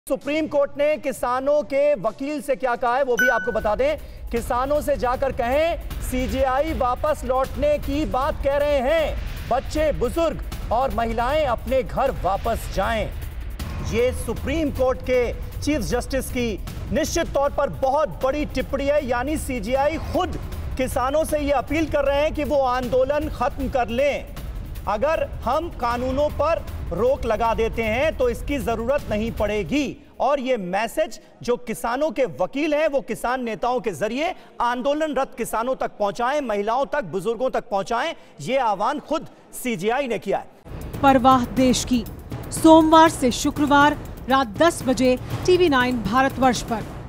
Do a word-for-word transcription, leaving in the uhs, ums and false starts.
Supreme court ने किसानों के वकील से क्या कहा है वो भी आपको बता दें। किसानों से जाकर कहें सीजेआई वापस लौटने की बात कह रहे हैं, बच्चे, बुजुर्ग और महिलाएं अपने घर वापस जाएं। ये सुप्रीम कोर्ट के चीफ जस्टिस की निश्चित तौर पर बहुत बड़ी टिप्पणी है। यानी सीजेआई खुद किसानों से यह अपील कर रहे हैं कि वो आंदोलन खत्म कर लें। अगर हम कानूनों पर रोक लगा देते हैं तो इसकी जरूरत नहीं पड़ेगी। और यह मैसेज जो किसानों के वकील हैं वो किसान नेताओं के जरिए आंदोलनरत किसानों तक पहुंचाएं, महिलाओं तक, बुजुर्गों तक पहुंचाएं। यह आह्वान खुद सीजेआई ने किया है। परवाह देश की, सोमवार से शुक्रवार रात दस बजे टीवी नाइन भारतवर्ष पर।